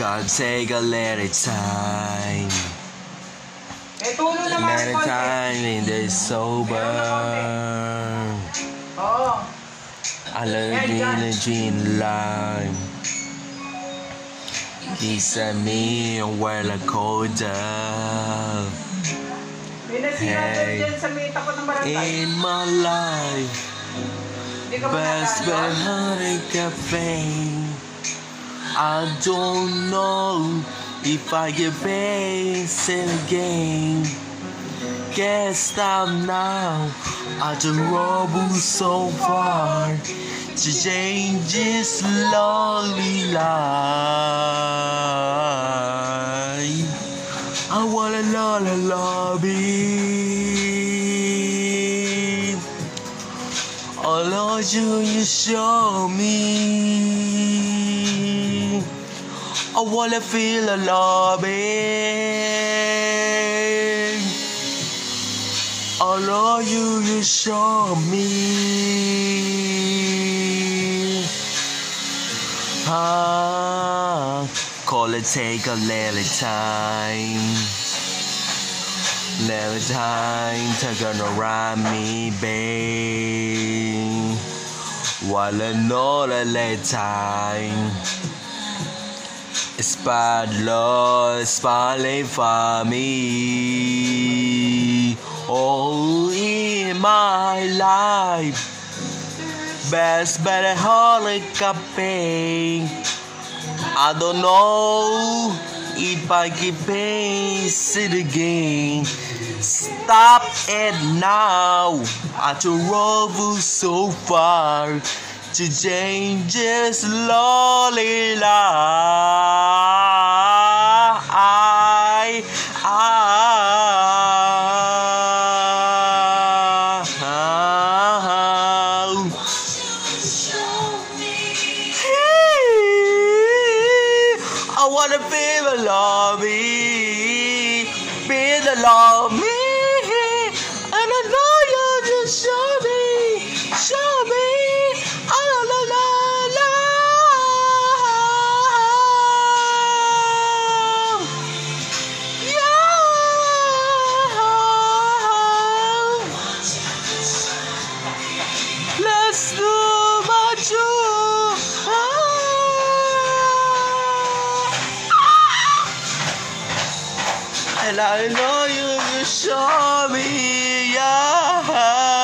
Gotta take a little time. Tulo naman. Little time in the sober. Oo. I love energy in life. Kiss at me while I cold down. Hey, dyan sa may tapat ng barangay. In my life, best but honey cafe. I don't know if I get pace it again. Can't stop now. I travel so far to change this lonely life. I wanna love it. All of you show me. I wanna feel a love it. All of you show me. Call it take a little time. Little time to gonna ride me, babe. While another little time. It's bad Lord smiling for me. Oh, in my life, best better holiday cafe. I don't know if I can pace it again. Stop it now. I travel so far to change this lonely life. I wanna feel the love me, feel the love me, and I know you just show me. Let's do my true. And I know you show me, yeah.